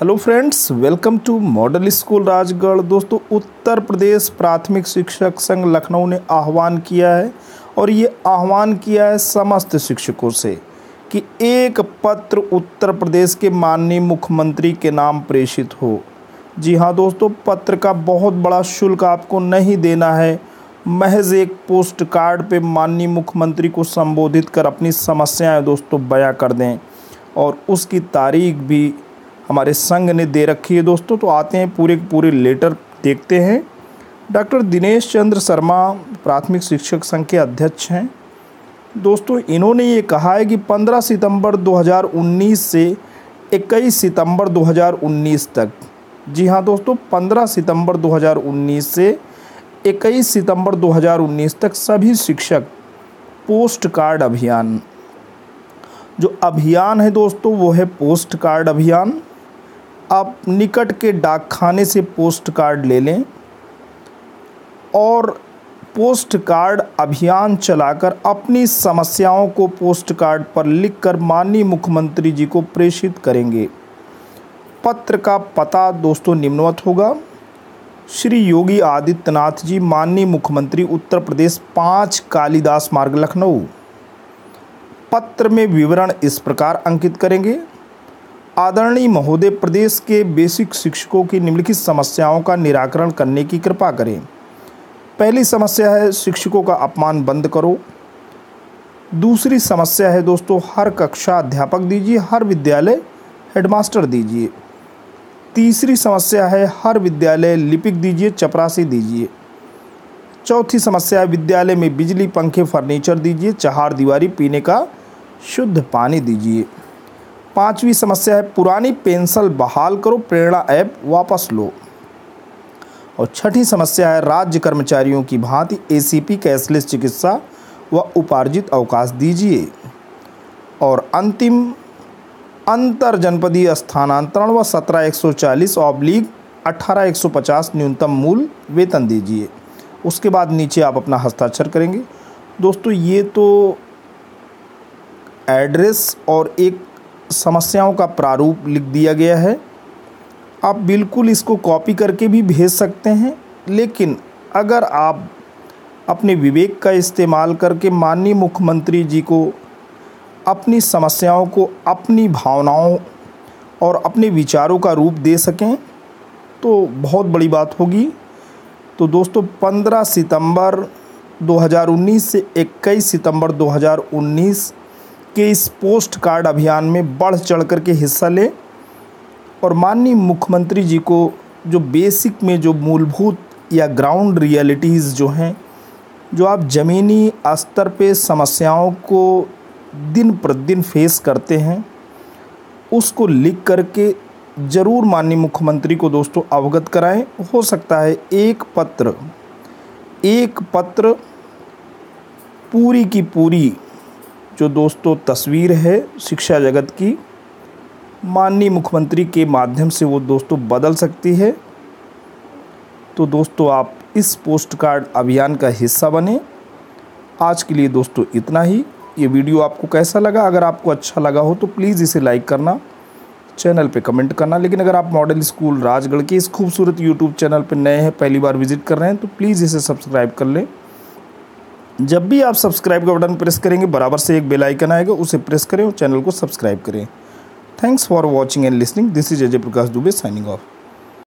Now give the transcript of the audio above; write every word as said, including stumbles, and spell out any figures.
Hello friends, welcome to model school Rajgarh. दोस्तों, उत्तर प्रदेश प्राथमिक शिक्षक संघ लखनऊ ने आह्वान किया है और ये आह्वान किया है समस्त शिक्षकों से कि एक पत्र उत्तर प्रदेश के माननीय मुख्यमंत्री के नाम प्रेषित हो। जी हाँ दोस्तों, पत्र का बहुत बड़ा शुल्क आपको नहीं देना है। महज एक पोस्ट कार्ड पे माननीय मुख्यमंत्री को संबोधित कर अपनी समस्याएं दोस्तों बयां कर दें और उसकी तारीख भी हमारे संघ ने दे रखी है। दोस्तों, तो आते हैं पूरे पूरे लेटर देखते हैं। डॉक्टर दिनेश चंद्र शर्मा प्राथमिक शिक्षक संघ के अध्यक्ष हैं। दोस्तों, इन्होंने ये कहा है कि पंद्रह सितंबर दो हज़ार उन्नीस से इक्कीस सितंबर दो हज़ार उन्नीस तक, जी हाँ दोस्तों, पंद्रह सितंबर दो हज़ार उन्नीस से इक्कीस सितंबर दो हज़ार उन्नीस तक सभी शिक्षक पोस्ट कार्ड अभियान, जो अभियान है दोस्तों वो है पोस्ट कार्ड अभियान। आप निकट के डाकखाने से पोस्ट कार्ड ले लें और पोस्ट कार्ड अभियान चलाकर अपनी समस्याओं को पोस्ट कार्ड पर लिखकर माननीय मुख्यमंत्री जी को प्रेषित करेंगे। पत्र का पता दोस्तों निम्नवत होगा। श्री योगी आदित्यनाथ जी, माननीय मुख्यमंत्री, उत्तर प्रदेश, पाँच कालिदास मार्ग, लखनऊ। पत्र में विवरण इस प्रकार अंकित करेंगे। आदरणीय महोदय, प्रदेश के बेसिक शिक्षकों की निम्नलिखित समस्याओं का निराकरण करने की कृपा करें। पहली समस्या है शिक्षकों का अपमान बंद करो। दूसरी समस्या है दोस्तों हर कक्षा अध्यापक दीजिए, हर विद्यालय हेडमास्टर दीजिए। तीसरी समस्या है हर विद्यालय लिपिक दीजिए, चपरासी दीजिए। चौथी समस्या है विद्यालय में बिजली, पंखे, फर्नीचर दीजिए, चहार दीवारी, पीने का शुद्ध पानी दीजिए। पांचवी समस्या है पुरानी पेंशन बहाल करो, प्रेरणा ऐप वापस लो। और छठी समस्या है राज्य कर्मचारियों की भांति एसीपी कैशलेस चिकित्सा व उपार्जित अवकाश दीजिए। और अंतिम, अंतर जनपदीय स्थानांतरण व सत्रह एक सौ चालीस ऑब्लिक अठारह एक सौ पचास न्यूनतम मूल वेतन दीजिए। उसके बाद नीचे आप अपना हस्ताक्षर करेंगे। दोस्तों, ये तो एड्रेस और एक समस्याओं का प्रारूप लिख दिया गया है। आप बिल्कुल इसको कॉपी करके भी भेज सकते हैं, लेकिन अगर आप अपने विवेक का इस्तेमाल करके माननीय मुख्यमंत्री जी को अपनी समस्याओं को अपनी भावनाओं और अपने विचारों का रूप दे सकें तो बहुत बड़ी बात होगी। तो दोस्तों, पंद्रह सितंबर दो हज़ार उन्नीस से इक्कीस सितंबर दो हज़ार उन्नीस के इस पोस्ट कार्ड अभियान में बढ़ चढ़ कर के हिस्सा लें और माननीय मुख्यमंत्री जी को जो बेसिक में जो मूलभूत या ग्राउंड रियलिटीज़ जो हैं, जो आप ज़मीनी स्तर पे समस्याओं को दिन प्रतिदिन फेस करते हैं, उसको लिख करके ज़रूर माननीय मुख्यमंत्री को दोस्तों अवगत कराएं। हो सकता है एक पत्र एक पत्र पूरी की पूरी जो दोस्तों तस्वीर है शिक्षा जगत की, माननीय मुख्यमंत्री के माध्यम से वो दोस्तों बदल सकती है। तो दोस्तों, आप इस पोस्ट कार्ड अभियान का हिस्सा बने। आज के लिए दोस्तों इतना ही। ये वीडियो आपको कैसा लगा? अगर आपको अच्छा लगा हो तो प्लीज़ इसे लाइक करना, चैनल पे कमेंट करना। लेकिन अगर आप मॉडल स्कूल राजगढ़ के इस खूबसूरत यूट्यूब चैनल पर नए हैं, पहली बार विजिट कर रहे हैं, तो प्लीज़ इसे सब्सक्राइब कर लें। जब भी आप सब्सक्राइब का बटन प्रेस करेंगे, बराबर से एक बेल आइकन आएगा, उसे प्रेस करें और चैनल को सब्सक्राइब करें। Thanks for watching and listening. This is Ajay Prakash Dubey signing of.